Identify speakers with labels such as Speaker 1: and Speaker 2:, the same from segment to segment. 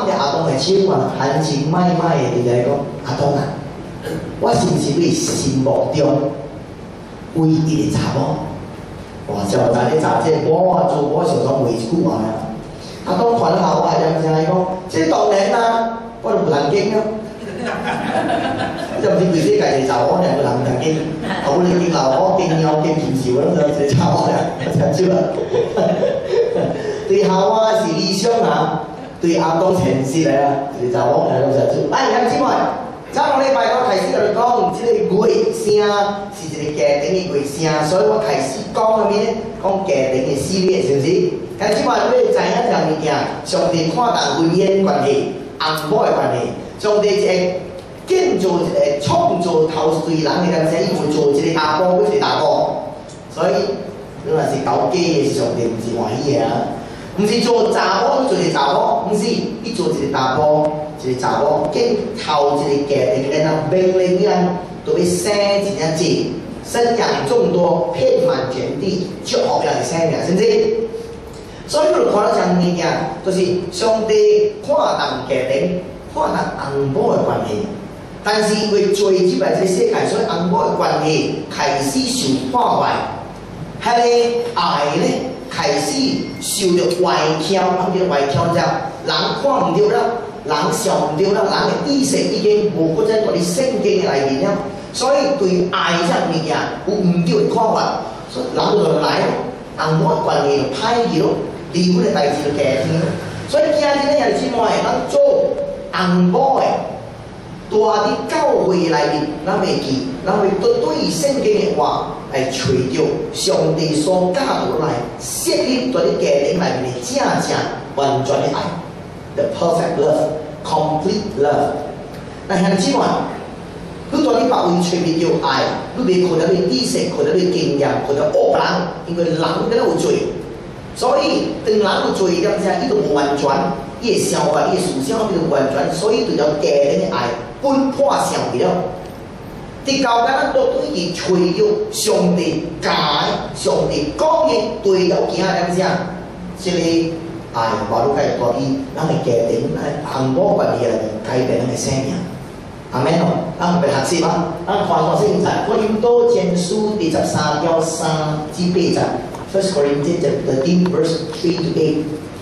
Speaker 1: 着阿公的手啊，含情脉脉的伫来讲，阿公啊，我是毋是你心目中唯一的查某？哇！就在咧查这我做我想讲话一句话啊。阿公看到我就正伊讲，这当然啦，我就不能惊啊。就唔知佢世界就查某，人不能驚。後你見鬧我見有見平時咁就查某啦，就少啦。對校啊是理想啊，對阿公前世嚟啊，就查某嚟咁就少。哎，兄姊妹，上個禮拜我開始同你講，即個月聲是一個家庭嘅月聲，所以我開始講下面咧，講家庭嘅系列，是唔是？兄姊妹，你知影一樣物件，上帝看重婚姻關係、翁某嘅關係，上帝一個建造一個創造頭對人嘅咁寫，伊會做一個阿婆，佢是大哥，所以你話是搞基嘅上帝唔是歡喜嘅啊！唔是做查某做一個查某，唔是伊做一個大婆，一個查某建構一個家庭，然後命令人都要生一隻子，生養眾多，遍滿全地，祝福人生命，是唔是？所以我看到一樣物件，就是上帝看重家庭，看重翁某嘅關係。但是因為罪入來這個世界，所以翁某嘅關係開始受破壞，迄個愛咧開始受到歪曲，咁叫歪曲之後，人看唔到啦，人想唔到啦，人嘅意識已經無嗰陣嗰啲聖經嘅內面啦，所以對愛這物件有唔對嘅看法，所以人就來翁某嘅關係就歹去咯，離婚嘅代志就加添，所以今日咧人姊妹，咱做翁某嘅。大啲教會內面，咱袂記，咱會對聖經嘅話來找到上帝所教導來設立在啲家庭內面嘅正完全嘅愛 ，the perfect love，complete love。但係姊妹，你在啲白會隨便叫愛，你袂靠到你知識，靠到你經驗，靠到惡人，因為人梗有罪，所以當人有罪咁啫，伊就無完全，伊嘅想法、伊嘅思想就完全，所以就有家庭嘅愛。分破上去了，啲教咱都對伊找到上帝教、上帝講嘅對了行點樣？即個愛，話都解講伊，咱嘅家庭、翁某關係嚟改變咱嘅生命。阿們咯，咱嚟學習啊！咱看我先在《哥林多前書》第13章3至8節 ，First Corinthians 13 verse 3 to 8。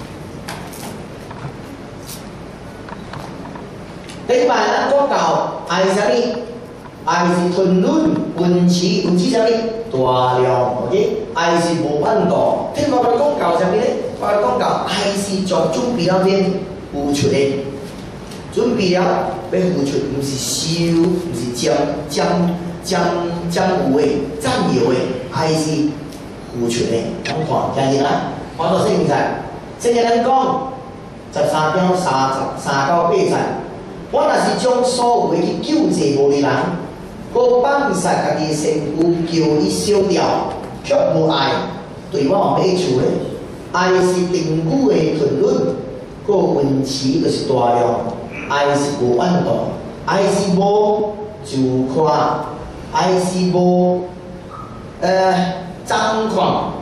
Speaker 1: 第一版咱講到愛是啥物？愛是吞忍、溫慈，有指啥物？大量 ，OK？愛是無反動。聽我哋講到啥物咧？我哋講到愛是在準備了邊付出的，準備了要付出，唔是收，唔是佔有的、佔有的，愛是付出的。咁看，聽見啦？看到聖經在，聖經咱講13章3到8節。我若是將所有去救濟無力人，我放下家己身軀叫伊燒掉，卻無愛，對我有咩處咧？愛是長久的吞忍，個溫慈就是大量，愛是無反動，愛是無自誇，愛是無張狂，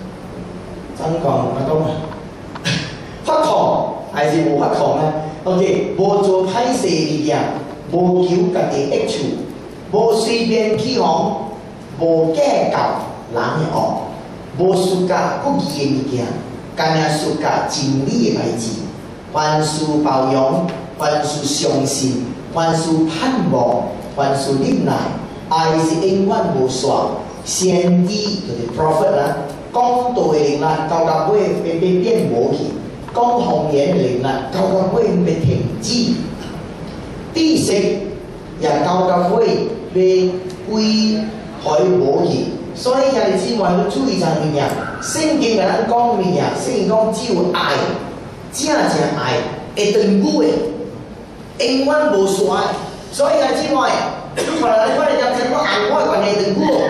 Speaker 1: 乜講？發狂，愛是無發狂啊！OK， 無做歹勢物件，無求家己益處，無隨便起哄，無計較人嘅惡，無輸甲不義嘅物件，干那輸甲真理嘅代志，凡事包容，凡事相信，凡事盼望，凡事忍耐，愛是永遠無煞。先知就是 prophet 啦，講道嘅人啦，到到尾變無去。講方言嘅人啊，到到尾要停止；知識也到到尾要歸海無去。所以兄弟姊妹要注意一樣物件，聖經甲咱講物件，聖經講只有愛，正愛會長久的，永遠無衰。所以兄弟姊妹，你看咱看嚟講，真講翁某嘅關係長久，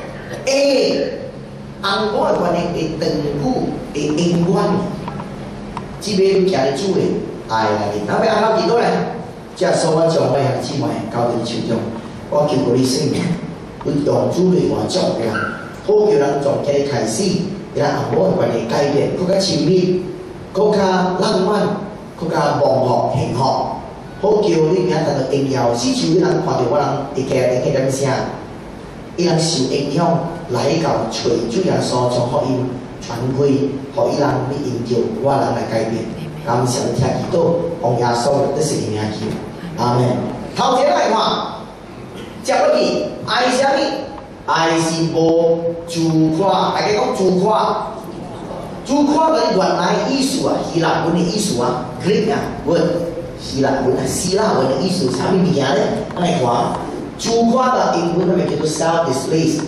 Speaker 1: 翁某嘅關係會長久，會永遠。只要行得主的愛來嘅，那要按怎幾多呢？即係所我將我兄弟姊妹交喺手中，我求過你聖名，你用主嚟話祝福人，好叫人從今日開始，讓翁某嘅關係改變，更加親密，更加浪漫， 更加忙福幸福，好叫你明仔载就荣耀。死就有人看到我人伫家点声，伊人受影响来到找主耶稣将福音传开，互伊人要因着我人来改变。感谢听祈祷，奉耶稣的圣名求，阿门。头一来看，接落去爱啥物？爱是无自夸，大家讲自夸。自夸的原来意思啊，希腊文的意思啊 ，Greek 啊文，希腊文啊，希腊文的意思啥物物件咧？咱来看，自夸的英文那边叫做 self-displays。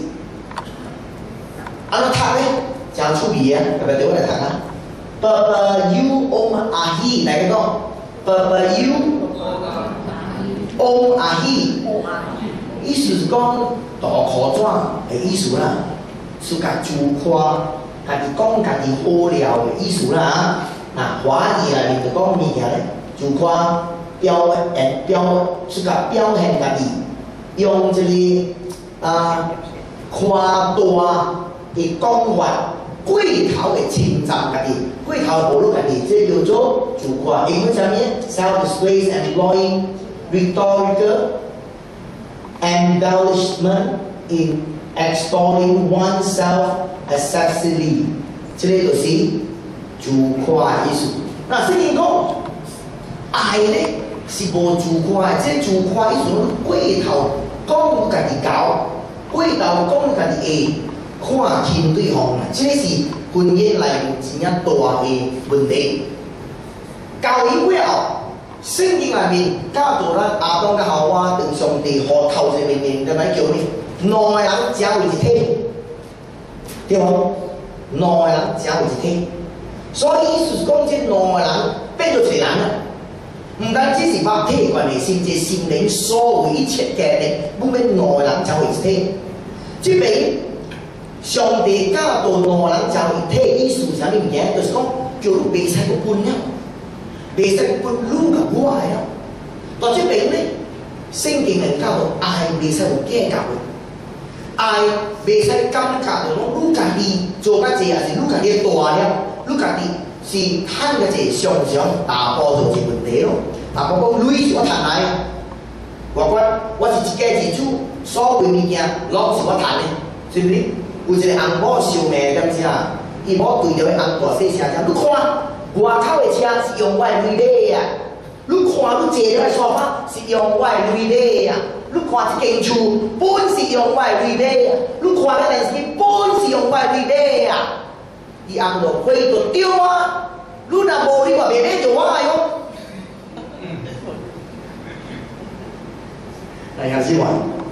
Speaker 1: 安怎读咧？真趣味啊！要不要对我来读啊？爸爸 you om ahi， 大家讲，爸爸 you om ahi， 意思是讲大裤褂的意思啦，是甲自夸。家己讲家己好料的意思啦，华语内面就讲物件咧，自夸是甲表现家己，用一个夸大的讲法，过头的称赞家己，过头暴露家己，这叫做自夸。英文啥物 ？Self-displays employing rhetorical embellishment in extolling oneself excessively， 这个就是自夸的意思。那圣经讲爱咧是无自夸的，这自夸意思过头讲家己高，过头讲家己会看轻对方，这是婚姻内面真正大的问题。教义过后，圣经内面教导咱亚当甲夏娃跟上帝互头一命令，就来叫咩？两个人成为一体，对无？两个人成为一体，所以意思是讲，这两个人变做一个人了。唔单只是肉体关系，甚至心灵所有一切嘅咧，要变两个人成为一体。这边上帝教导两个人成为一体，意思是啥物件？就是讲，叫你袂使去分了，袂使去分你甲我的了。到这边咧，圣经人教导爱袂使有计较的。爱袂使感觉着讲，你家己做甲济，也是你家己大了，你家己是趁甲济，常常打破做一问题咯。打破讲，钱是我赚来，我管我是一家之主，所有物件拢是我赚的，是不是？有一个翁某想命，敢是啊？伊某对着迄翁大细声讲，你看外口的车是用我的钱买啊，你看你坐了的沙发是用我的钱买啊。你看一间厝，本是用我的钱买啊！你看迄电视机，本是用我的钱买啊！伊翁就回就对啊！你若无你嘛袂买着我的哟。来兄姊妹，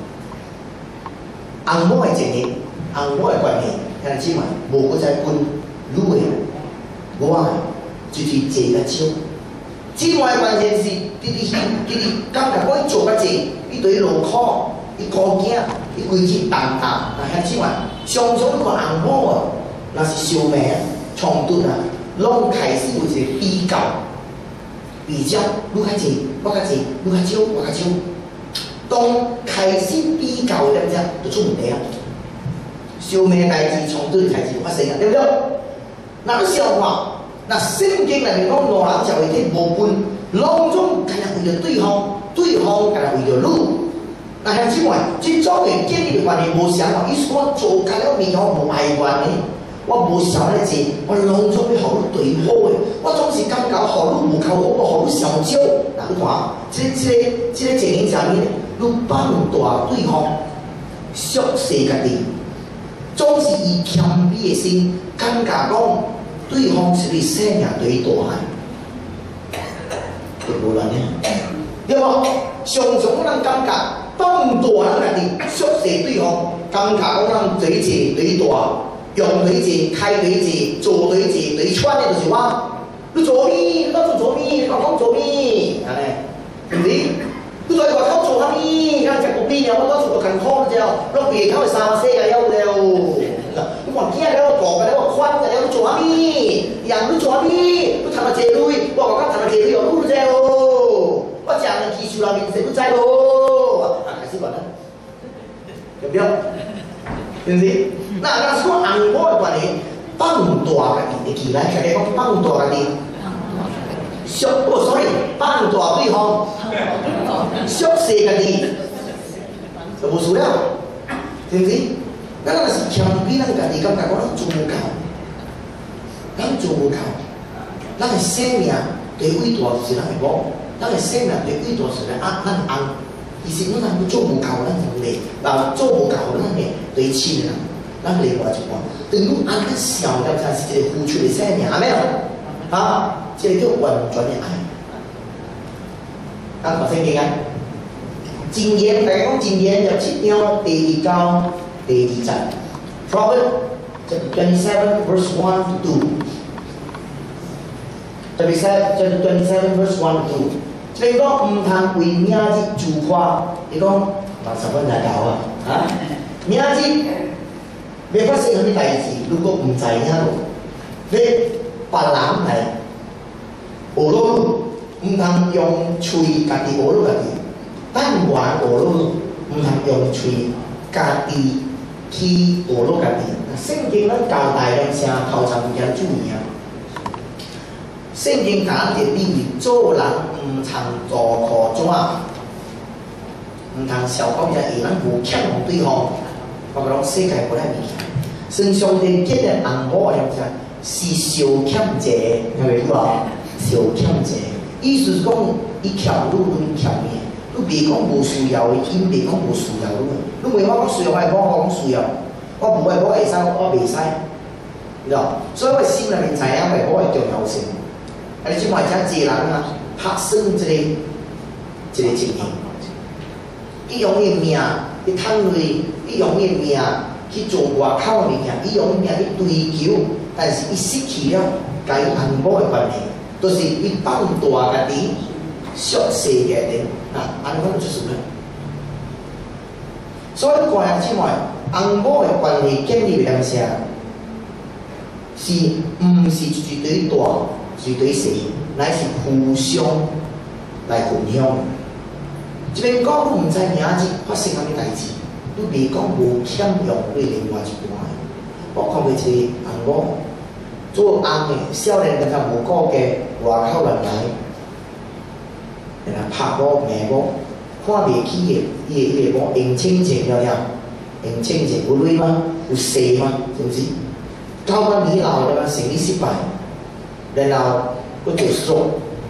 Speaker 1: 翁某的情形，翁某的关系，兄姊妹无搁再分你的，我的，就是坐甲少。姊妹的关系是直感觉我做甲济。伊对伊劳苦，伊顾囝，伊规日重担，兄姊妹，常常你看翁某啊，若是相命冲突啊，拢开始有一个比较，你较较济，我较济，你较少，我较少，当开始比较的点就出问题啊。相命代志冲突开始发生啊，对不对？那你想看，那圣经内面讲两人才会体无分，拢总干那为了对方。对方干那为着你，那兄姊妹，这种的建立的关系无想法，意思我做干了面我无爱怨的，我无想咧济，我拢总要互你对好的，我总是感觉互你无够好，我互你上少。那你看，这个情形啥物呢？你放大对方，缩小家己，总是以谦卑的心，感觉讲对方是你生命最大汉，就无乱呢。对无？常常咱感觉放大咱家己，缩小对方，感觉讲咱对济对大，用对济，开对济，做对济，对穿的就是我。你做咩？你到处做咩？你讲做咩？安尼，是毋是？你在外口做啥物？敢食个米了？我到处都艰苦了，拢鼻口会三细个了了。你看囝了，我大个了，我宽个了，你做啥物？人你做啥物？你赚了济钱，我讲赚了济钱哦，你知哦？我食人欺负人面前，你知无？开始问啦，对不对？是不是？那是讲红包的关系，放大家己的起来，大家讲放大家己， sorry， 放大对方，缩小家己，就无需要，是毋是？咱若是谦卑，咱家己感觉咱做无够，咱做无够，咱的生命最伟大就是咱的某，咱的生命最伟大就是咱翁。其实咱若做无够，咱就累；但做无够，咱嘅对亲人，咱另外一半，对阮翁咱笑，了才是一个付出的生命，阿没有？啊，这个叫完全的爱。咱看圣经啊，箴言，大家讲箴言就7章第2到第2節 ，Proverbs 27 verse 1 to 2。27 verse 1 to 2。所以讲唔通为名字自夸，你讲60分才够啊！名字要发生什么代志，如果唔知影咯，你别人来学落去，唔通用嘴家己学落家己，但原学落去，唔通用嘴家己去学落家己。圣经咱交代咱声头前有件注意啊！圣经讲一个比喻，做人唔通做苦怎啊？唔通小讲者下人无欠用对方，我讲世界无咱物件。算上帝结的红包了者是小欠者，有袂有啊？小欠者，意思是讲伊欠你，你欠伊，你别讲无需要的，伊别讲无需要你，你袂我讲需要，我讲需要，我无爱我会使，我袂使，知道？所以我心里面知影袂我的重要性。啊！你即摆遮济人啊，拍算一个情形，伊用伊命去趁钱，伊用伊命去做外口的物件，伊用伊命去追求，但是伊失去了甲伊红包的关系，都、就是伊放大家己，缩小家己，安尼讲就是咩？所以看即摆红包的关系建立在啥？是毋是绝对大？是对谁，乃是互相来分享。这边讲你唔知名字发生啥物代志，你未讲无欠用对另外一半。我看过一个红包，做翁的少年跟他无顾家，外口人来，然后拍鼓骂鼓，看袂起的，伊个鼓用清净了了，用清净有钱吗？有势吗？是不是？到尾年老了，生意失败。然后，佫就说，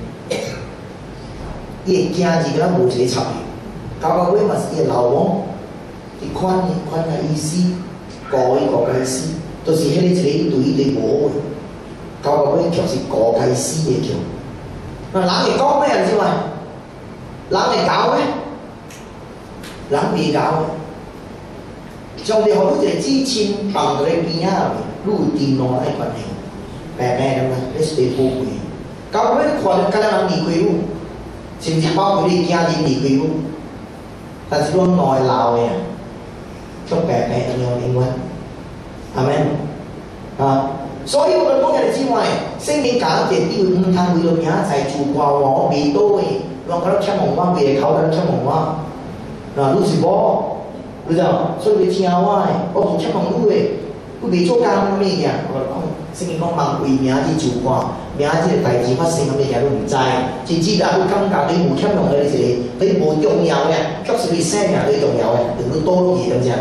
Speaker 1: 伊个囝儿敢若无一个插伊，到尾嘛是伊个老母，伊款个意思，顾伊死，都是迄个一个对伊对无的，到尾却是顾该死的叫。那人会讲咩？是嘛？人会搞咩？人袂搞的。上帝互你一个至亲放在你边仔内，你有电脑来关系。白白咁啊，你是对宝贵。到尾你看到其他人离开你，甚至包括你家人离开你，但是我内老的啊，却白白咁样永远，係咪？啊，所以我哋講嘅之外，聖經講嘅比喻唔通為咗名財自誇我未到嘅，我覺得欠紅我未考得欠紅我，嗱，你是我，你知道？所以你聽我嘅，我唔欠紅你嘅，你未做工咁咩嘢？我講。聖經講莫為名字自誇，名字嘅代志發生咁嘅嘢都唔知，甚至啊，你感覺你無欠用嘅你無重要嘅，卻是你生命最重要嘅，令到多嘢咁啫，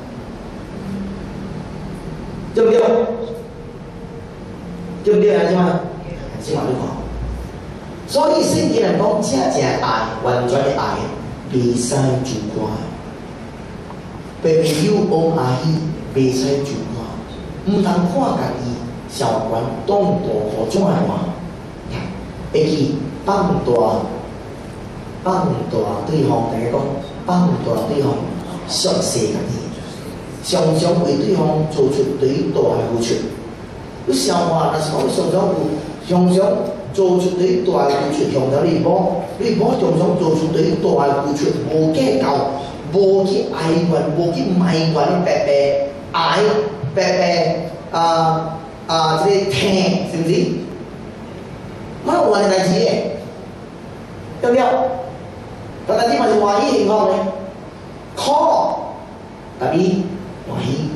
Speaker 1: 對唔對？對唔對啊？先嘛，先話你講。所以聖經人講，真正愛，完全嘅愛，袂使自誇。Baby you own 阿姨，袂使自誇，唔通看家己。小官動大可怎樣話？會去放大對方，大家講放大對方，縮小家己，常常為對方做出最大嘅付出。你想話，若是講常常做出最大嘅付出，向到你某常常做出最大嘅付出，無計較，無去哀怨，無去埋怨，白愛，白即個聽，是唔是？乜有話嘅代志嘅，對唔對？但係啲咪是歡喜情況嘅，靠特別歡喜，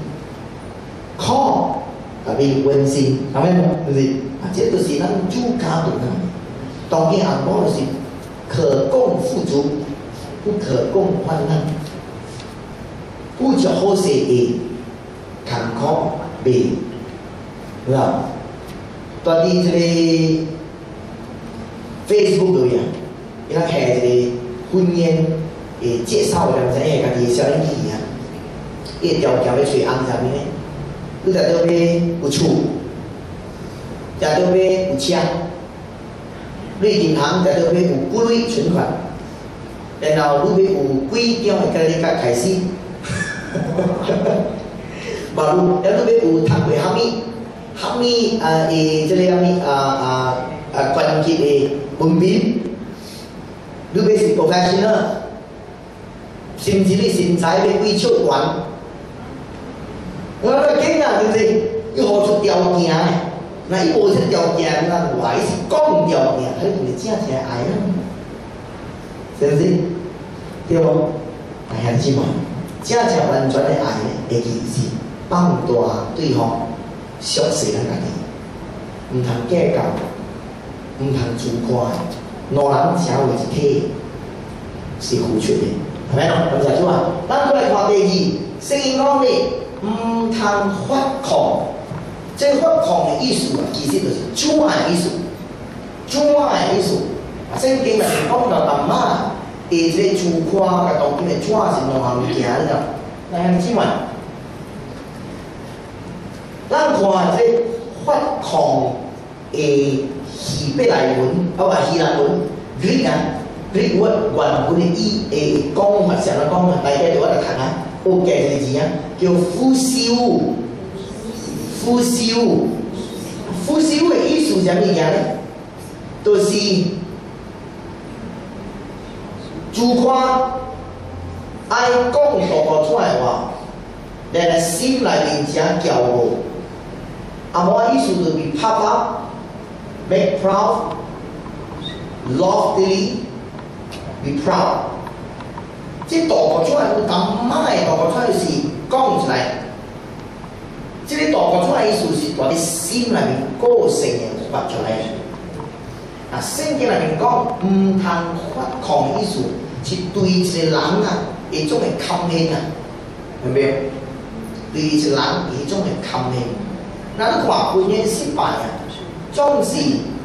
Speaker 1: 靠特別溫馨，係咪？是唔是？啊，這都是咱主家庭啊， 当今红包就是可供富足，不可供患难。不就好势的坎坷病，是吧？在你这个 Facebook 里啊，伊拉开一个婚姻的介绍的，知影家己的小年纪啊，伊条件要找红啥物呢？你在倒边有厝，在倒边有车，你银行在倒边有几笔存款，然后你要有几张的跟你甲开始。马路，然后要有读过虾米这个关键的文凭，你要是 professional， 甚至你身材要几尺悬，我来紧啊，对不对？要何出条件的？那伊无出条件，那话伊是讲条件，迄就是正正爱啦，是不是？对无？哎呀，姊妹。正正完全的爱呢，会记是放大对方，熟悉咱家己，唔通计较，唔通自夸，两人成为一体，是付出的，系咪咯？咁就即话，咱过来看第二，圣经讲咧，唔通发狂，即发狂的意思啊，其实就是专爱意思，专爱意思。圣经内面讲到淡仔。伊这个自夸甲当今的抓是两项物件了，咱姊妹，咱看这发狂的希伯来文，希腊文 Greek 啊 ，Greek word 原本的意的讲法，上来讲啊，大家就我来读啊，有几个字啊，叫腐朽，腐朽，腐朽的意思是啥物件呢？就是。自夸爱讲大出来话，咱个心内面正骄傲。啊，无意思就是 be puff up, make proud, loftily, be proud。即大出来有淡仔的大出来是讲出来，即个大出来意思是在你心内面个性的发出来。啊，圣经内面讲唔通发狂意思。是对一个人啊，一种的谦卑啊，明白没有？对一个人一种的谦卑。那你看婚姻失败啊，总是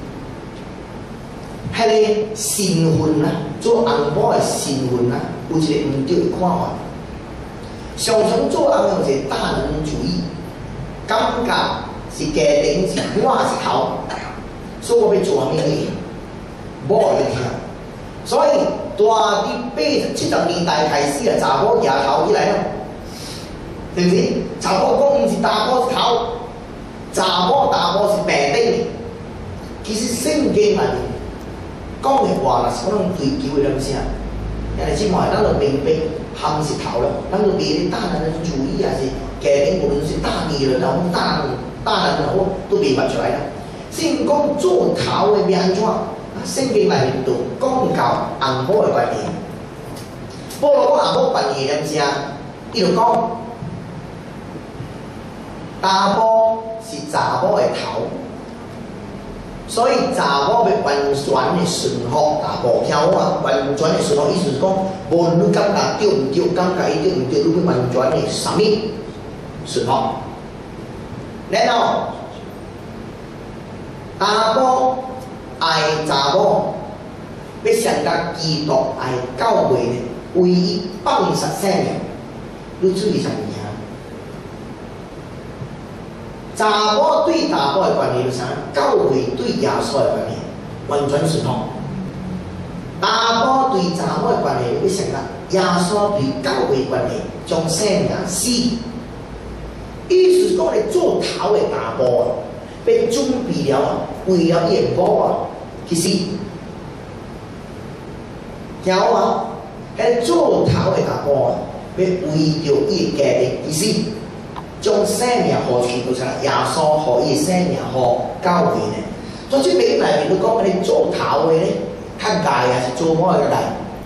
Speaker 1: 迄个身份啊，做红包的身份啊，有一个唔对的看法。常常做红有一个大男人主义，感觉是家庭是我是头，所以我要做啥物嘢，无人听。所以，大伫70年代开始啊，查某抬头起来了，是不是？查某讲毋是大波是头，查某大波是平等的。其实圣经内面讲的话，若是可能追求的东西啊，因为即卖咱就明白，含是头了，咱就别大男人主义啊，是家庭无论是大女人啊，或大男人好，都明白出来了。圣经讲做头的要安怎？圣经内面就讲到红包的观念，保罗讲红包观念是啥？伊就讲，查某是查某的头，所以查某要完全的顺服查某。听我啊，完全的顺服，意思是讲，无论你感觉对毋对，感觉伊对毋对，你要完全的啥物顺服。然后，查某。爱查某，要像甲基督爱教会呢，为伊放杀生命，你注意啥物件？查某对查某的观念是啥？教会对耶稣的观念完全顺同。查某对查某的观念要像甲耶稣对教会的观念，将生命死。意思讲，你做头的查某啊，要准备了啊，为了伊的某啊。其实，听我啊，迄做头的查甫啊，要为着伊的家庭，其实将生命互去，就是耶稣互伊的生命互教会呢。所以这边内面都讲，你做头的咧，较界啊是做某的界，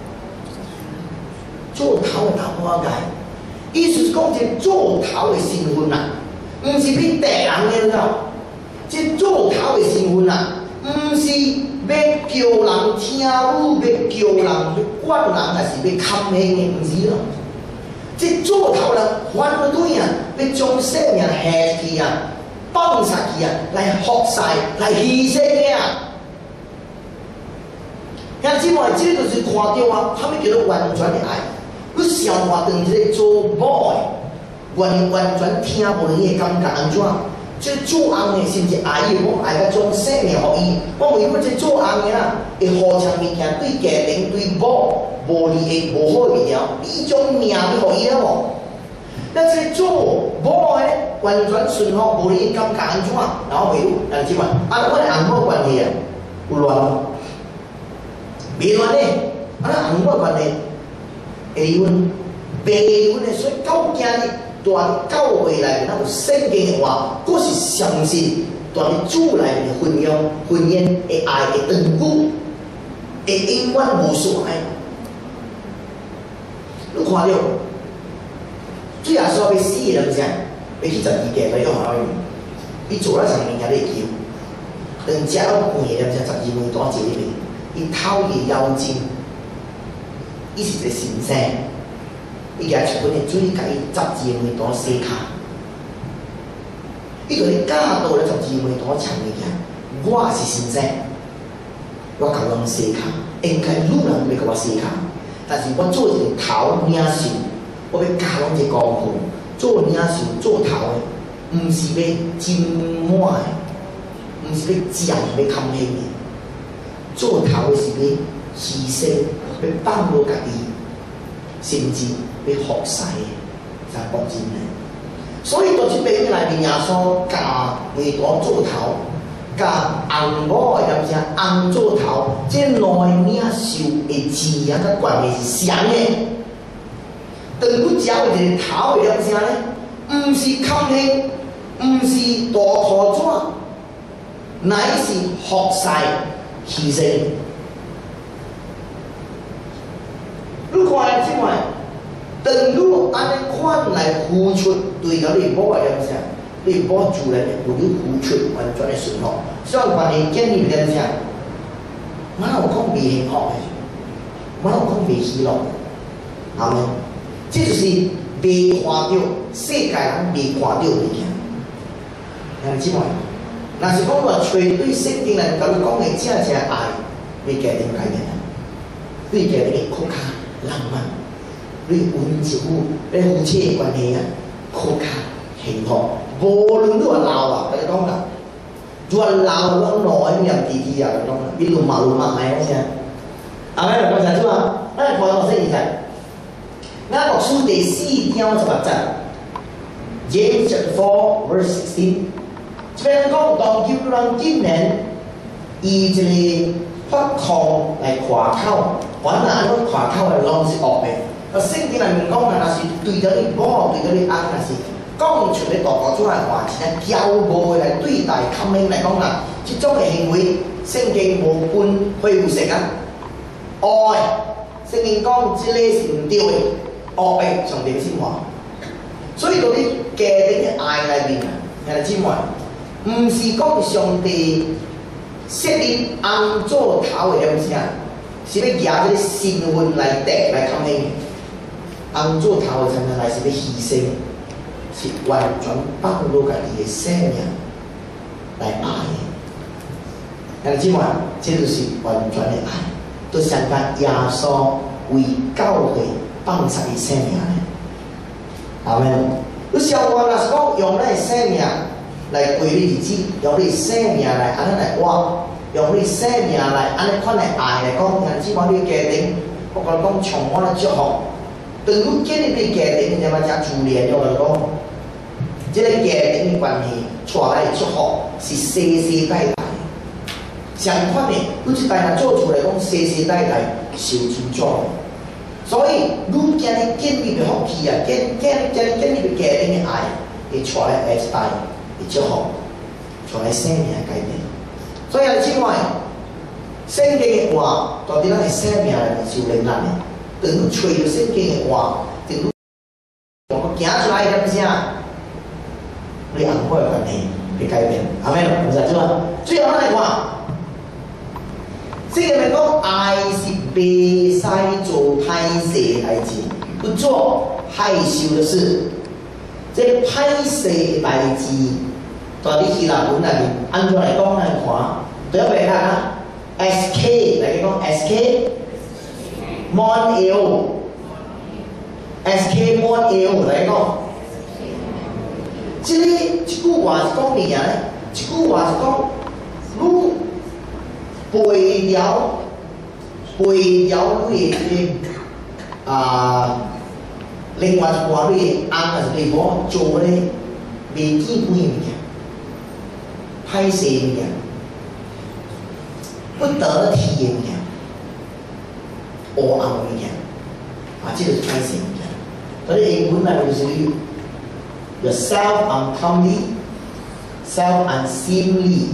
Speaker 1: 做头的查某界，意思是讲这做头的身份啊，毋是你敌人的了，这做头的身份啊，毋是。 要叫人听语，要叫人要管人，还是要看命的，唔是咯。这做头人反对啊，要将生命下去啊，放下去啊，来服侍，来牺牲的啊。兄姊妹，这个就是看到啊，他们叫做完全的爱。你生活当一个做某的，完全听无人的感觉安怎？这做翁的甚至爱伊，我爱甲将生命互伊。我为这做翁的啦，会好像物件对家庭对某无利的无好的物件，你种命你互伊了无？那这做某的完全顺服无你感觉安怎？然后为兄姊妹，我的翁某关系啊，有乱无？未乱嘞，翁某关系会离婚，袂离婚的，所以到今日。大教会内面，咱有圣经的话，嗰是相信大主内面的婚姻的爱的长久，会永远无所爱。你看到，主耶稣要死的人啥？要去12家来约翰里面，伊做了啥物件咧叫？当食了饭的人啥12门徒坐里面，伊偷伊妖精，伊是一个神圣。伊举出本的水，甲伊12门徒洗骹。伊就咧教导咧12门徒唱物件，我是神圣，我甲人洗骹，应该路人要甲我洗骹，但是我做一个头领袖，我要教人一个功课，做领袖做头的，毋是要真满的，毋是要占要堪轻的，做头的是要牺牲，要放落家己，甚至。要服侍的，才保证的。所以，到这边内面，耶稣教门徒做头，教翁某的点啥？翁做头，这两领袖的字啊，甲关系是相的。当你只有一个头的点啥呢？毋是看轻，毋是大头纸，乃是服侍牺牲。你看即摆。当你安尼款来付出，对到你某个点啥？你某主人有你付出完全的顺服，相反的建立点啥？我有讲未幸福的，我有讲未喜乐的，阿门。这就是未看到世界人未看到的物件。兄姊妹，若是讲话找对圣经人甲你讲的正正爱，你家庭改变啦，你家庭的更加浪漫。你温一夫，你夫妻的关系啊，更加幸福。无论你话老啊，甲你讲啦，如果老拢老的念弟弟啊，甲你讲啦，你论嘛爱嗰些。阿妹来讲啥子嘛？咱来看到说现在，咱读书第4章18节 ，James chapter 4 verse 16，这边讲当叫人今年以一个发狂来夸口，反正安怎夸口的拢是恶的。圣经内面讲啊，若是对着你某，对着你翁，若是讲出咧大大出来话，是咱骄傲的来对待，堪命来讲啦，这种的行为，圣经无分恢复性啊。恶的，圣经讲这个是唔对的，恶的上帝先话。所以到你家庭的爱内面啊，兄弟姊妹，唔是讲上帝设立翁做头的点啥，是要举这个身份来得来堪命。翁做头的才能来是要牺牲，是完全放落家己的生命来爱的。兄弟姊妹，这就是完全的爱，都相反耶稣为教会放下伊生命的。阿门。你相反若是讲用咱的生命来过你日子，用你生命来安尼来活，用你生命来安尼款来爱来讲，兄弟姊妹，你家庭，我甲你讲充满了祝福。当你建立你家庭，什么叫自恋？我来讲，这个家庭的关系带来的祝福是世世代代。相反的，你一代人做出来讲，世世代代受尊重。所以，你今日建立的福气啊，建立的家庭的爱，会带来下一代的祝福，带来生命的改变。所以，另外，圣经的话，到底咱的生命里面是有能力的。当你找到圣经的话，当你行出来点啥，你红火的关系会改变。阿妹，唔知做啊？最后咱来看， 即个咪讲爱是袂使做歹势的代志，不做害羞的事。即歹势的代志，在你希腊文内面安怎来讲？咱看，对一袂看啊 ？SK 来讲 SK Mon SK Mon 来讲，即句话是讲咩啊？即句话是讲，你背了你的另外一半你的翁还是你某做咧袂基本的物件，歹势的物件，不得体的物件，黑暗的物件，即就是歹势的物件。所以英文内就是your self uncomely, self unseemly,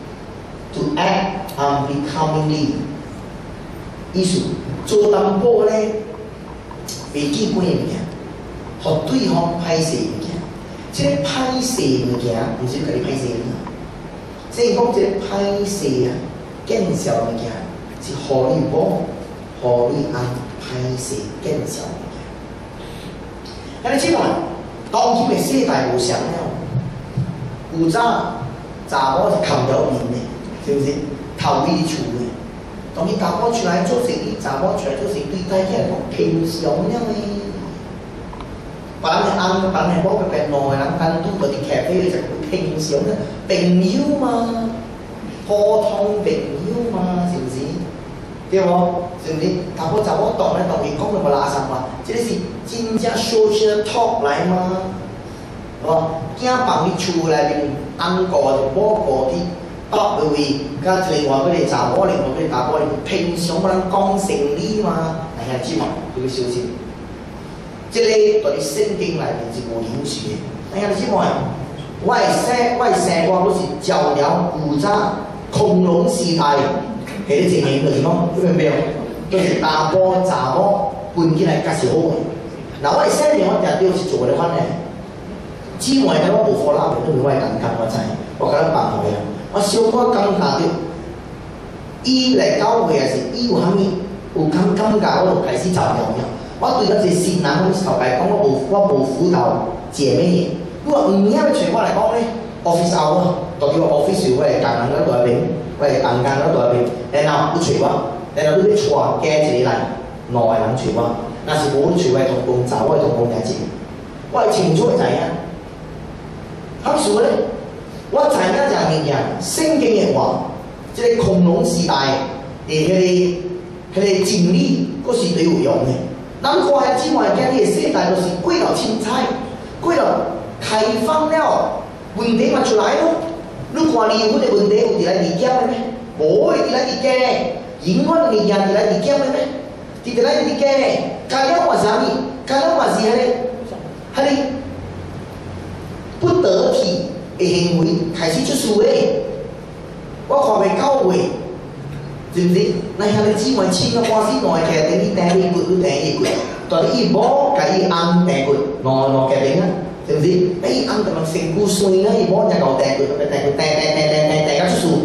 Speaker 1: to act unbecomingly。意思做淡薄咧，袂基本的物件，互对方歹势的物件。即个歹势的物件，毋是家己歹势的，即讲即个歹势啊，见效的物件，是互你某，互你翁歹势见效的物件。咁你即个当今的世代无相了，有早查某是靠条面的，是毋是？头尾厝的。当伊查某出来做生意，查某出来做生意，对大家来讲平常了呢。别人的翁，别人的某，别人两个人单独嗰啲咖啡就平常啦，朋友嘛，普通朋友嘛，是毋是？对无？是毋是？查某当然伊讲就无拉上嘛，即个是真正 social talk 来嘛，哦，囝放伫厝内面，翁顾就某顾啲。北位，甲另外嗰啲查某，另外嗰啲查某，平常我人讲生理嘛，哎呀，即嘛要小心。即个对圣经内面是无影视的。哎呀，你即嘛，我生活都是照了古早恐龙时代，係啲情形就是講，明唔明？就是查某搬起來較是好嘅。嗱，我生年我日都是做嘅款嘅，姊妹嘅我無貨啦，都唔係感覺我知，我覺得辦好嘅。我小可感覺到，伊來教會也是，伊有啥物有感覺，我就開始找了。我對嗰啲新人，我頭擺講，我無輔導姐妹。如果唔曉全我嚟講咧 ，office hour，代表 office 我係工人嗰度入邊，我係工人嗰度入邊，然後你找我，然後你要帶加一個來，兩個人找我，若是無你找我同工查，我係同工加一個，我係清楚會知影。好事咧。我知影一樣物件，聖經嘅話，即個恐龍時代嘅迄個真理，嗰是最有用嘅。咱看下姊妹今日嘅世代，就是過了凊彩，過了開放了，問題嘛出來咯。你看離婚嘅問題有佇來離檢嘅咩？無會佇來離檢，永遠嘅物件佇來離檢嘅咩？佇來離檢，加了嘛是啥物？加了嘛是迄個不得體。嘅行為開始出事咧，我看袂到位，是毋是？咱遐個姊妹親啊，半死兩個徛頂，你頂伊骨，你頂伊骨，但係伊某甲伊翁頂骨，兩徛頂啊，是毋是？伊翁咁樣成骨碎啦，伊某才夠頂骨，頂甲出事，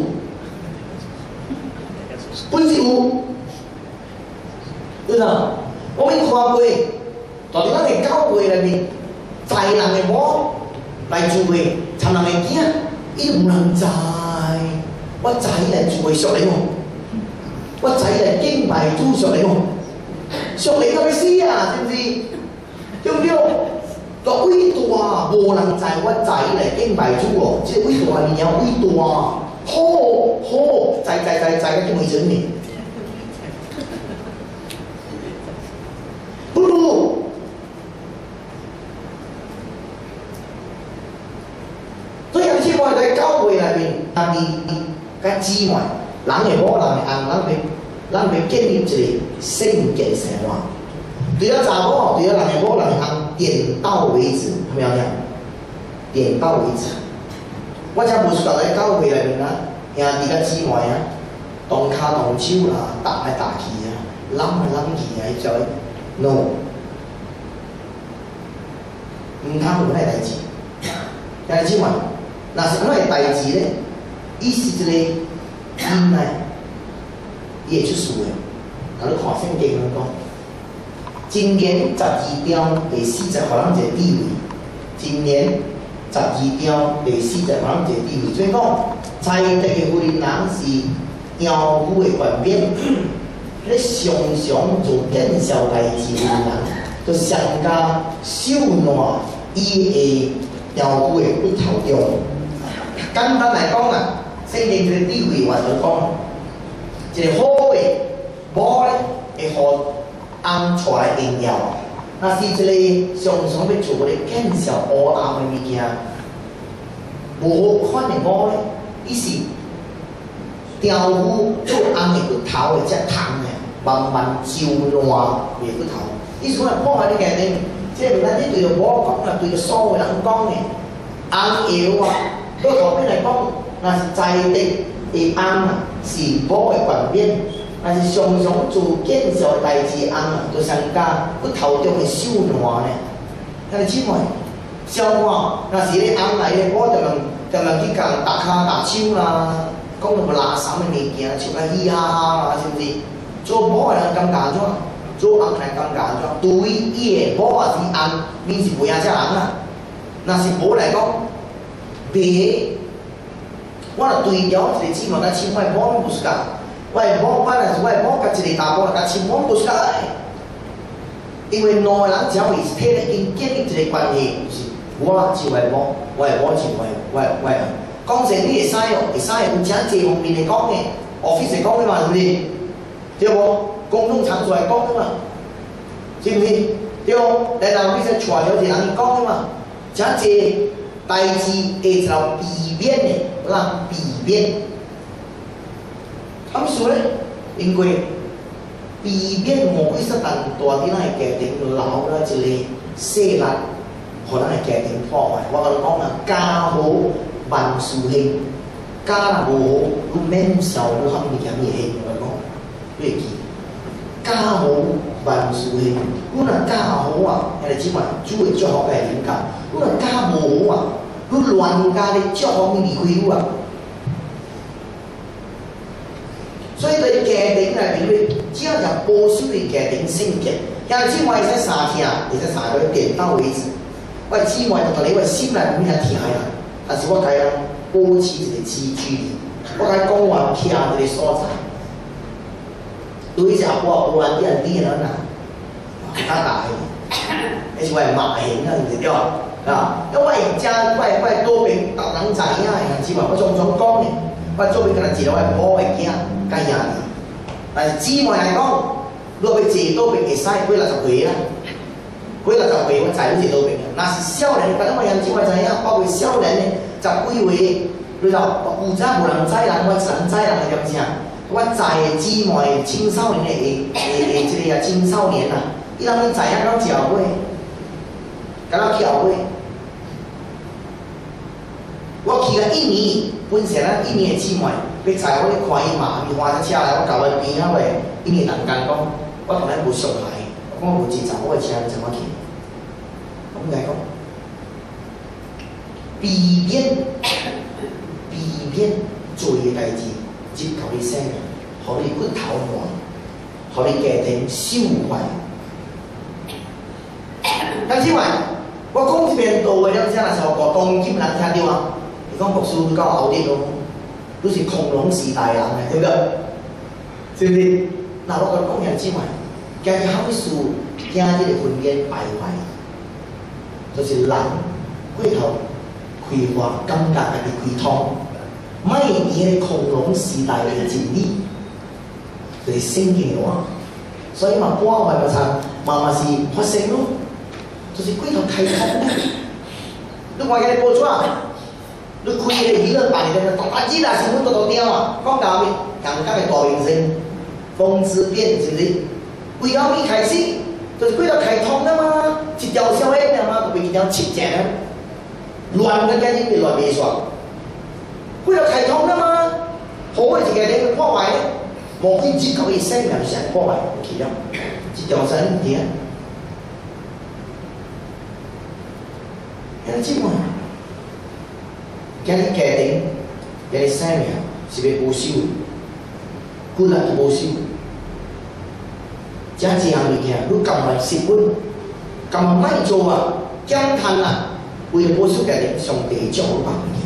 Speaker 1: 本是有，對啦，我未看過，但係咱嘅教會內面，在人嘅某來做嘅。參人嘅囝，伊唔能知，我知嚟做會屬你喎，我知嚟敬拜主屬你喎，屬你咁嘅事啊，知唔知？對唔對？個偉大無人知，我知嚟敬拜主喎，即係偉大面有偉大，好，知嘅叫咩準嘅？不如。我喺教會內面，但係甲姊妹，人嘅某，人嘅翁，咱要建立一個聖潔生活。除咗查某，除咗人嘅某，人嘅翁，點到為止，係咪有聽？點到為止。我真無想喺教會內面啊，兄弟甲姊妹啊，動骹動手啦，打來打去啊，攬來攬去啊，伊就 no， 唔通有呢代志，兄弟姊妹。若是安怎個代志咧？伊是一個囡仔，伊伊会出事诶。啊，你看圣经讲，今年12条第40互人一个地位，今年12条第40互人一个地位，所以讲在地嘅富人是妖妇嘅权柄，迄常常做见笑代志嘅人，就上加受难伊嘅妖妇嘅骨头中。简单来讲啊，圣经这个地位话就讲，一个好嘅某咧会互翁带来荣耀，那是一个常常要做咧见笑黑暗嘅物件。无好款嘅某咧，伊是雕虎做翁嘅骨头嘅，只虫嘅，慢慢招烂嘅骨头。意思讲，看下你家己，即係唔單止對着我講啦，對着所有人講嘅，翁妖啊，到後邊嚟講，那是在地嘅翁啊，是冇嘅權柄，那是常常做見笑嘅代志翁啊，就上加骨頭中嘅受爛咧。但係姊妹，小看那是咧翁嚟咧，我就能去甲打骹打手啦，講到垃圾嘅物件，像啊嘻哈哈啦，是毋是？做某嘅人感覺怎？做翁來感覺怎？對伊嘅某也是翁，你是袂曉只翁啊。若是無來講，別，我著對調一個姊妹甲親我的某不是甲，我的某反而是我的某甲一個查某甲親某不是甲愛，因為兩個人只要是體已經建立一個關係，就是我是我的某，我的某是我的。講成你會使哦，會使有真濟方面嚟講嘅 ，office 嚟講嘅嘛，是毋是？對無？公眾場所嚟講嘅嘛，是毋是？對無？來到你說帶了一個人講嘅嘛，真濟代志會就避免嘅，讓避免。咁所以咧，因為避免無幾實但大啲咱嘅家庭留啦一個細力，互咱嘅家庭破壞。我甲你講啦，家好萬事興，家若無好，你免受你肯物件嘢興。我講，你會記。家好萬事興，你若家好啊，人哋只問主會祝福嘅點解？你若家無好啊，你亂家你祝福你離開你啊。所以對家庭嚟講，只要就保守你家庭聖潔，人哋只話會使三天，會使三個點到為止。我只話就同你話心內唔係聽啊，但是我甲人保持一個距離，我甲講話徛一個所在。對只無安啲人啲人啊，較大嘅，你是為罵人啊，唔是對啊？因為家我多邊逐人知影嘅，只話我常常講嘅，我做邊個人知道我寶嘅囝甲兄弟，但是姊妹嚟講，你要坐多邊會使幾60歲啦，幾60歲我知你坐多邊嘅，若是少年，但係我人姊妹知影，包括少年嘅10幾歲，你就有早無人知人，我神知人係點聲。我在姊妹青少年嘅即個青少年啊，伊當你知影到教會，甲到教會，我去個印尼，本身咱印尼嘅姊妹，要載我去看伊嘛，伊換隻車來，我交伊邊仔話，印尼人講，我同咱無熟來，我無錢找我嘅車，怎麼去？我唔該講，避免做嘅代志。接求你生命，互你骨頭爛，互你家庭受壞。但是話，我講一遍道嘅了，啥時候個當今人聽到啊？你講讀書到後啲咯，都是恐龍時代人嘅，對唔對？是唔是？嗱，我講人之外，家己好事，驚呢個婚姻敗壞，就是人骨頭開花，感覺家己開通。每年嘅恐龍時代嘅真理，就是聖經嘅話，所以嘛，破壞個層，嘛是發生咯，就是骨頭開通咧。你話嘅報紙啊，你開嘅娛樂版嘅，大大字啦，新聞都掉啊，講到咩？人家嘅大明星，風之變是唔是？為咗咩開始？就是骨頭開通啦嘛，一條小黑嘅嘛，就變一條切正，亂嘅家庭亂未爽。佢有系統噶嘛？好嘅一個你破壞咧，無非只求佢生命上破壞，其中一條神點？有啲咩？有啲家庭，有啲生命是被保守， 骨力无收。这一项物件，你甘来食稳，甘来卖做啊，减碳啊，为了保守家己，上帝祝福别物件。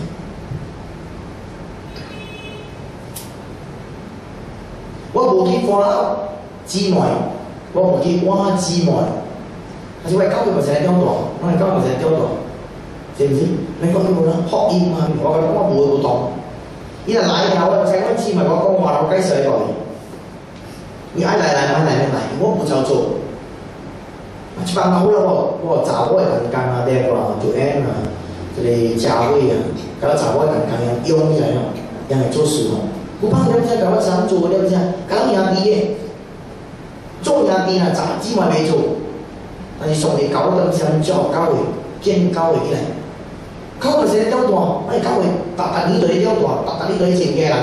Speaker 1: 我无去看姊妹，我无去换姊妹，但是我教佢咪成日中大，我係教佢成日中大，是唔是？你講冇啦，學業嘛，我冇活動。伊若來嘅，我請我姊妹我講話，我介紹佢嚟。你愛來，我不照做。一般好了，我查我嘅工啊，咩個做 N 啊，這個價位啊，搞查我嘅工樣用起來咯，人係做事咯。我幫人家搞想做了解，搞兄弟嘅，做兄弟啊，查姊妹未做，但是上帝搞到想做教會，建教會起來，教會成日長大，哎教會白呢隊長大，白呢隊前嘅人。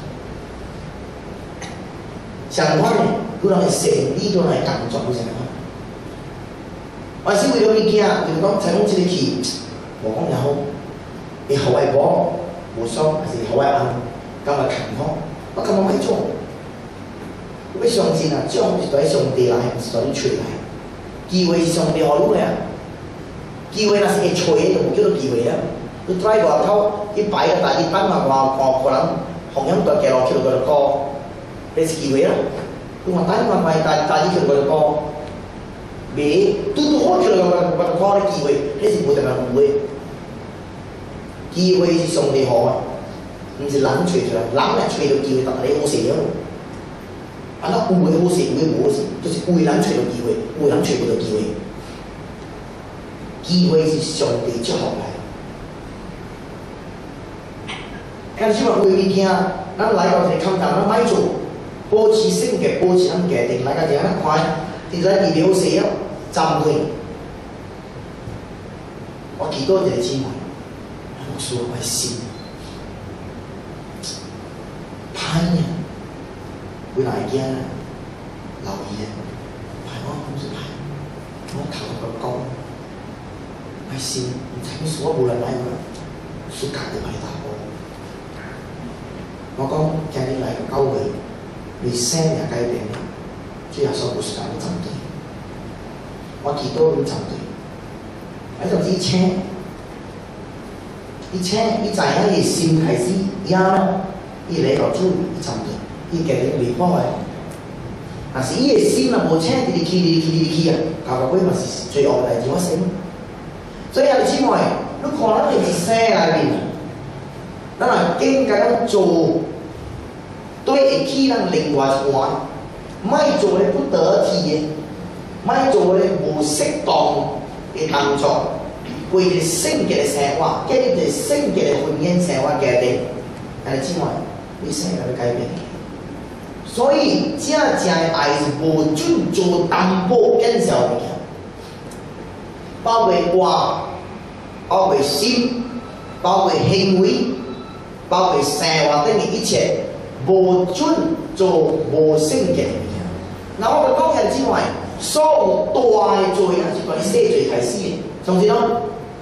Speaker 1: 相反的，佢人係成呢種係工作嘅情況。我是為了物件，就是講採用這個去，無講也好，你學外國無爽，還是學外安，咁來勤學，我咁樣咪做。你要相信啊，獎是對上帝來，唔是對你吹來。機會是上帝予你嘅啊，機會若是會吹嘅，就冇叫做機會啊。你喺外頭，你擺個大啲班嘛，可能紅音隊嘅落橋嗰度歌。你是機會啦，你話打電話買大啲橋嗰個歌，未都好橋嗰個歌嘅機會，你是冇得人誤會。機會是上帝好啊，唔是人吹出來，人嚟吹到機會，但係你好死咗。啊，那誤會好死，誤會冇死，就是為人吹到機會，為人吹唔到機會。機會是上帝祝福嚟。有時話為物件，咱來到係看淡，咱買做。保持聖潔，保持咱家庭，大家就咁看，其實二秒四啊，站對。我祈禱一個姊妹，牧師我心歹啊，本來驚留意啊，係我唔是歹，我頭個講，我心唔知咩事，我無論來個，暑假就買大波。我講今日來個教會。你生也改變了，主耶穌不是咁樣針對，我祈禱咁針對，喺度以前，伊知影伊心開始野咯，伊嚟到主伊針對，伊家己未破壞，但是伊嘅心啊無請直去啊，搞到尾嘛是最惡代志發生。所以有姊妹，你看咱係生內面，咱係應該咁做。對會起咱另外一環，莫做咧不得體嘅，莫做咧無適當嘅動作，為咗聖潔嘅生活，建立一個聖潔嘅婚姻生活家庭，但係之外，你生活要改變。所以真正嘅愛是無準做淡薄減少嘅，包括話，包括心，包括行為，包括生活等嘅一切。無準做無聖潔嘅嘢，嗱我哋講人之外，所有大嘅罪啊，是關於細罪開始嘅，從事咯，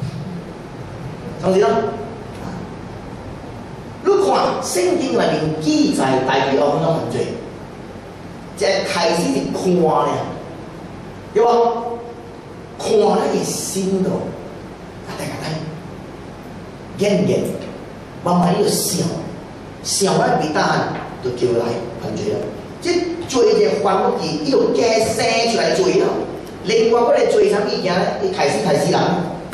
Speaker 1: 你看聖經裏面記載大幾多種犯罪，即係開始是看咧，對吧？看喺心度，大家睇，認慢慢要想。想來未答案，就叫來犯罪啦。即罪嘅犯落去，伊就加生出來罪啦。另外嗰個罪啥物件咧？你開始人，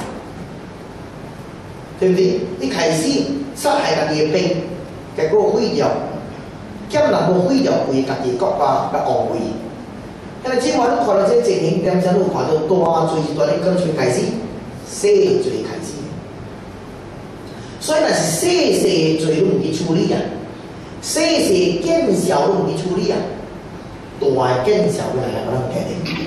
Speaker 1: 對唔對？你開始殺害人哋嘅兵，結果毀掉，兼能夠毀掉佢家己國家嘅安危。因為之外都看到這情形，點解都看到大罪是在你跟隨開始，小罪開始。所以那是細細罪都唔去處理啊，細細減少都唔去處理啊，大減少嘅嚟可能家庭。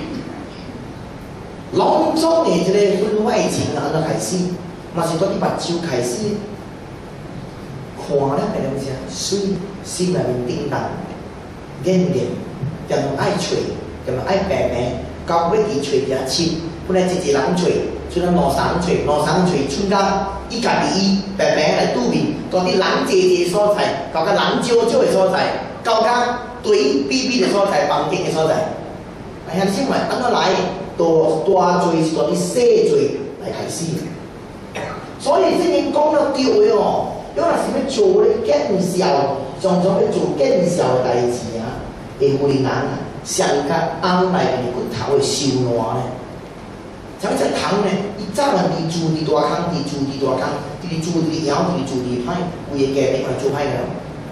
Speaker 1: 攏總嘅一個婚外情啊，安怎開始？嘛是從你目睭開始，看了係點先？水心內面叮當，眼睛又唔愛吹，又唔愛白白，到尾佢吹只切，本來一人吹，就咱兩三吹，剩到。伊家己白白來拄面，到啲人濟濟所在，到個人少少嘅所在，到甲对秘密的所在、房间的所在，哎呀，先问安怎来？大罪是从你小罪来开始。所以圣经讲了对的哦，有若是要做咧见效，常常要做见效的代志啊，会有人啊，上甲翁内面骨头会受烂咧。像只虫呢，伊早晚伫住伫大坑，伫住伫大坑，伫住伫枵，伫住伫歹，规个家庭来做歹个。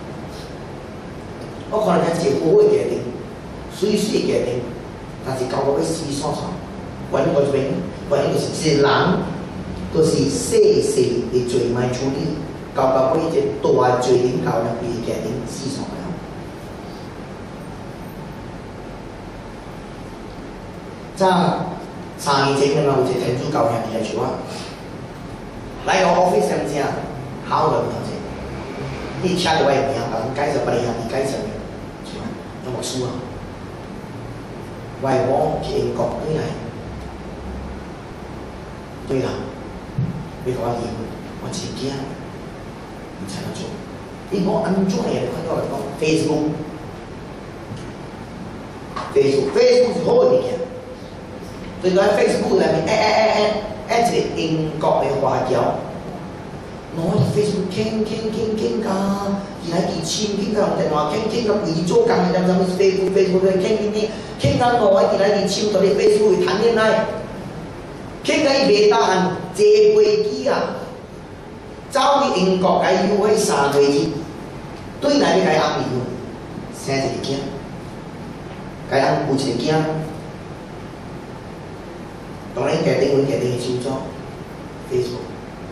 Speaker 1: 我看人家一个好个家庭，水水个家庭，但是搞到要死煞煞，原因就是一个人，就是细细的罪歹处理，搞到尾一个大罪领导呢，伊家庭死煞了。在3年前，有一个天主教兄弟来找我，来我 office 上正好个同志，伊听到我名，甲阮介绍，把你兄弟介绍个，像有牧师啊，我去英国回来，对啦，你甲我离婚，我真惊，唔知怎做，你无安怎个看到来讲 Facebook 是好个物件。所以喺 Facebook 裏面一個英國嘅華僑，攞住 Facebook 傾㗎，而喺2千傾㗎用電話傾到貴租緊嘅，咁就 Facebook 傾到攞喺2千到啲 Facebook 去談戀愛，傾到未答案，坐飛機啊，走去英國喺 UA 3個月，對嚟你係啱離婚，生一個囝，佢啱有一個囝。當然，家庭嘅小組 Facebook，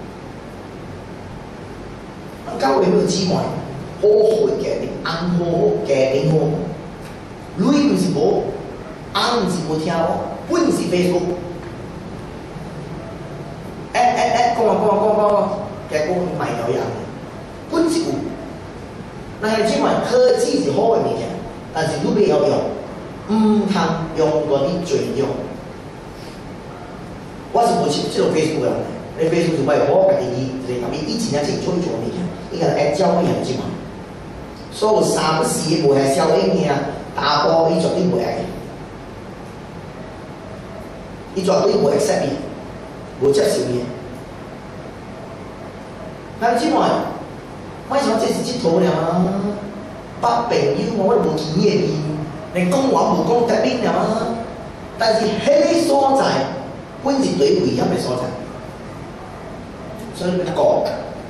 Speaker 1: 教會嗰姊妹好好嘅家庭，啱好家庭好，女唔是冇，啱唔是冇聽我，本是 Facebook， 講，嘅講唔係有人，本是有。但係姊妹科技是好嘅物件，但是你未有用，唔通用嗰啲罪用。我是無即種 Facebook 嘅，你 Facebook 是為我家己嚟咁以前一直做物件，伊個係教會人啫嘛。所以3、4無係效應嘅，大波伊絕對無係，伊絕對無 accept 嘅，無接受嘅。但係之外，我想這是佚佗了啊，捌朋友我都無見嘅面，連講話無講得面了啊。但是迄個所在。本是最危險嘅所在，所以要講，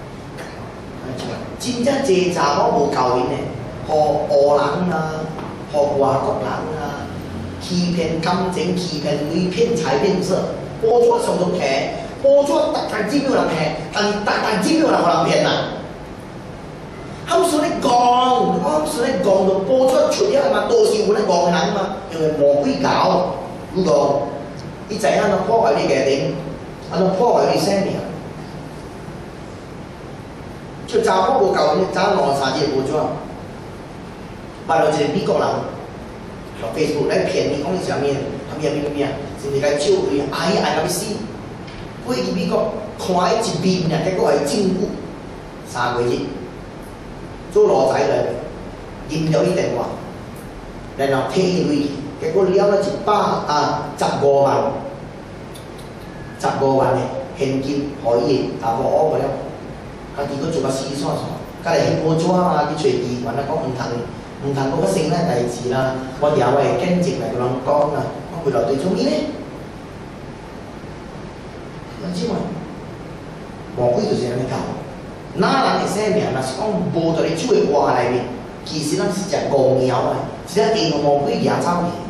Speaker 1: 真正濟查某無教育嘅，互黑人啊，互外國人啊，欺騙感情、欺騙女、騙財騙色，報紙上都睇，報紙逐隻資料人睇，但是逐隻資料人互人騙啊！佢所你講到報紙出嚟嘛，都是有咧講嘅人嘛，因為魔鬼搞，如果。伊知影安怎破壞你家庭，安怎破壞你生命。就查某無夠，查2、3日無怎，捌到一個美國人，用 Facebook 來騙你講你啥物，甚至甲借錢，愛到要死。飛去美國看伊一面啊，結果係禁錮3個月，做奴才來，認咗伊電話，然後退伊回去。結果了了15萬，15萬嘅現金，可以大部攞過了。家己佫做甲死煞煞，家己去報紙啊，去找機關啊，講唔通嗰個性咧代志啦。我哋也會見證嚟同人講啦，我回來對做咩咧？你知嘛？魔鬼就是安尼搞，哪人嘅生命，若是講無在你主嘅話內面，其實咱是隻戇貓啊，是隻硬魔鬼野走去。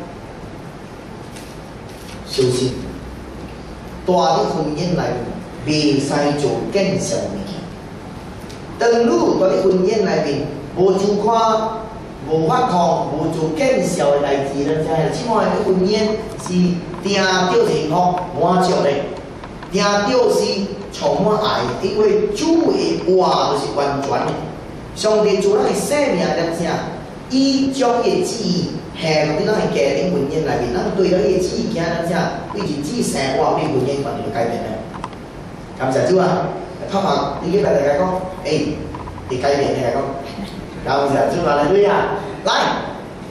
Speaker 1: 小心，大啲婚姻內袂使做見效物件。當你大啲婚姻內面無做看、無發抗、無做見效嘅代志咧，即係即擺啲婚姻是定着幸福滿足咧，定着是充滿愛，因為主嘅話就是完全嘅。上帝做咱嘅生命點啥？伊將伊嘅旨意。下落啲咱係家庭婚姻內面，咱對咗呢個旨意行咱只，對住旨生活對婚姻完全改變咧。感謝主啊！拍拍你嘅大家講，你改變你嚟講，感謝主啊！嚟對啊！來，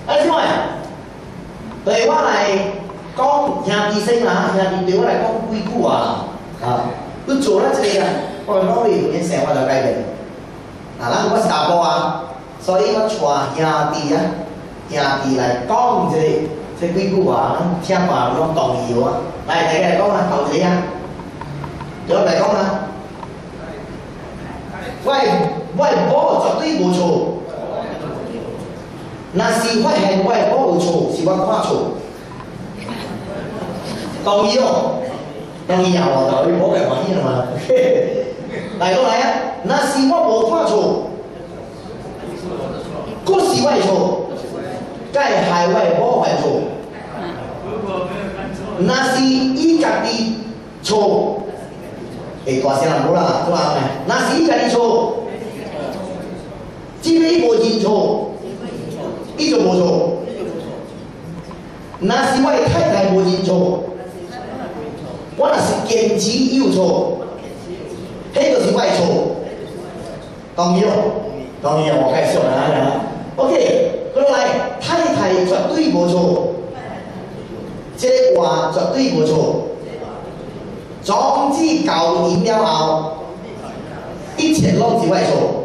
Speaker 1: 啊，即摆，对我来讲兄弟先啦，兄弟对我来讲几久啊？啊，你做咱这个啊，我努力有点生活就改变。啊，咱我是大哥啊，所以我带兄弟啊，兄弟来讲这几句话，咱听话拢同意啊。来，大家来讲啊，头一个啊，对我来讲啊，我某绝对无错。若是发现我某有错，是我看错。同意哦，同意啊！我头某个反应嘛。来讲来啊，若是我无看错，佫是我的错，该害我某犯错。若是伊家己错，会大声人无啦，对吧？若是伊家己错，即个伊无认错，伊就无错。若是我的太太无认错，我若是坚持伊有错，迄就是我的错。同意哦？同意啊！我开始啦，OK， 过来，太太绝对无错。这个话绝对无错。总之教赢了后，一切拢是我的错。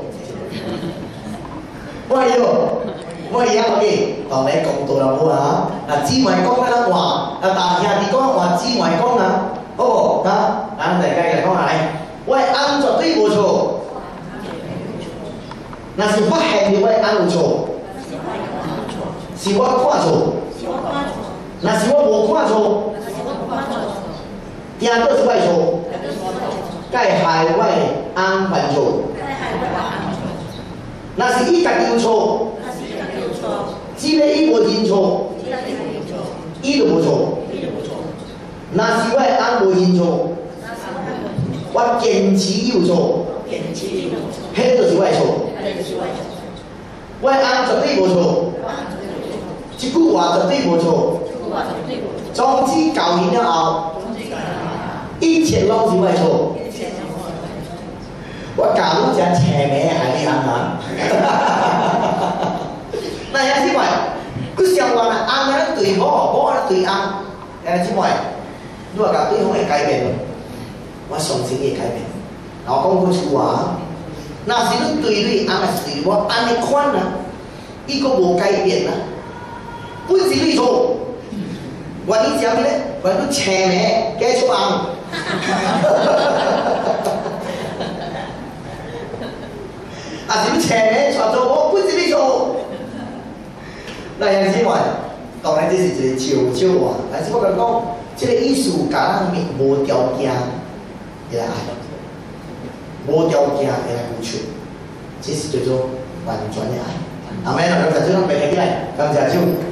Speaker 1: 我以后OK，同你公道啦，好啊！啊，姊妹讲咱话，啊，大兄弟讲话，姊妹讲啊，好无？啊，咱大家来讲下来，我的翁绝对无错。若是发现着我的翁有错，是我看错。若是我无看错，定都是我的错，该害我的翁犯错。若是伊家己有错，只要伊无认错，伊就无错。若是我的翁无认错，我坚持伊有错，迄就是我的错。我的翁绝对无错，这句话绝对无错。总之教完了后，一切拢是我的错。我教你一青梅害你翁啊！那也即摆，佮相关啊，翁安尼对某，某安尼对翁，即摆，你话甲对方会改变无？我相信伊会改变。然后讲句话，若是你对你翁，也是对我安尼款啊，伊佮无改变啊，本是你错。原因是啥物呢？原因青梅加出翁。啊！是你青梅传做我本是你错。那样子话，当然这是一个笑话，但是我甲讲，这个意思甲咱无条件会来爱，无条件会来付出，这是叫做完全的爱。阿妹，咱就咱白起来，感谢主。